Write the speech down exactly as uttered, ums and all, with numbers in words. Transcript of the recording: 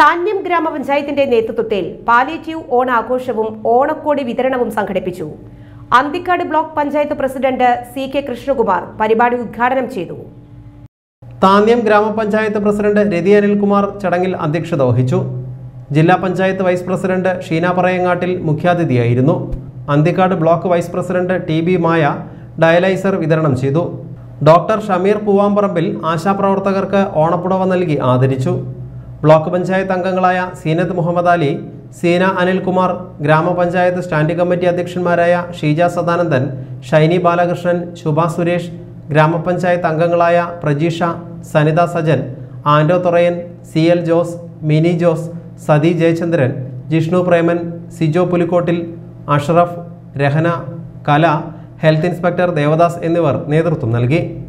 താന്യം ഗ്രാമപഞ്ചായത്തിന്റെ നേതൃത്വത്തിൽ പാലിയേറ്റീവ് ഓണാഘോഷവും ഓണക്കോടി വിതരണവും സംഘടിപ്പിച്ചു. Anthikad block panchayat president C K Krishnakumar പരിപാടി ഉദ്ഘാടനം ചെയ്തു. താന്യം ഗ്രാമപഞ്ചായത്ത് പ്രസിഡന്റ് രതി അനിൽകുമാർ ചടങ്ങിൽ അധ്യക്ഷത വഹിച്ചു. ജില്ലാ പഞ്ചായത്ത് വൈസ് പ്രസിഡന്റ് ഷീന പറയങ്ങാട്ടിൽ മുഖ്യാതിഥിയായിരുന്നു. Anthikad block vice president T B Maya dialyser വിതരണം ചെയ്തു. ഡോക്ടർ ഷമീർ പൂവാമ്പറമ്പിൽ ആശാപ്രവർത്തകർക്ക് ഓണപ്പുടവ നൽകി ആദരിച്ചു. ബ്ലോക്ക് പഞ്ചായത്ത് അംഗങ്ങളായ സീനത്ത് മുഹമ്മദ് അലി, സീന അനിൽകുമാർ, ഗ്രാമപഞ്ചായത്ത് സ്റ്റാൻഡിംഗ് കമ്മിറ്റി അധ്യക്ഷന്മാരായ ഷീജ സദാനന്ദൻ, ഷൈനി ബാലകൃഷ്ണൻ, ശുഭ സുരേഷ്, ഗ്രാമപഞ്ചായത്ത് അംഗങ്ങളായ Prajeesha, Sanitha Sajan, Ando Thurayan, C L Jose, Mini Jose, Sathi Jayachandran, Jishnu Preman, Sijo Pulikkottil, Ashraf, Rahana, Kala, health inspector Devdas എന്നിവർ നേതൃത്വം നൽകി.